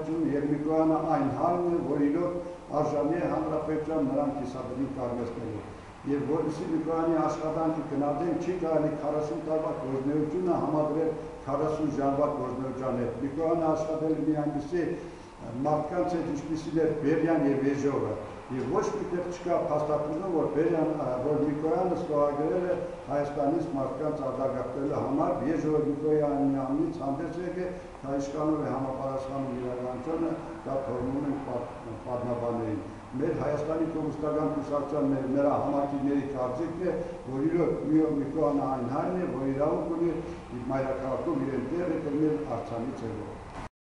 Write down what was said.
կայացում եւ Միկոյանը այն հալն է, որ իրոք արժանի է հանրապետության նրան կիսաբնի կարմեցնելու։ Եվ որպեսզի Միկոյանի աշխատանքը գնահատեն, չի կարելի 40 տարվա գործունեությունը համադրել 40 ժամվա գործունեության հետ։ Միկոյանը աշխատել է մի այնպիսի մարդկանց հետ, ինչպիսին էր Բերյան եւ Եժովը, եւ ոչ մի տեղ չկա փաստաթուղթը, որ Միկոյանը ստորագրել է Հայաստանից մարդկանց արձագանքելու համար, Եժովը Միկոյանի անունից հանդես եկել, դա ինչքանով է համապատասխանում իրականությունը, դա թողնում ենք պատմաբաններին։ Մեր Հայաստանի կոմունիստական կուսակցության նրա համակիների կարծիքն է, որ իրոք Միկոյանը այն հայն է, որ իրավունք ունի մայրաքաղաքում իրեն տեղը կլներ արձանի ձևով։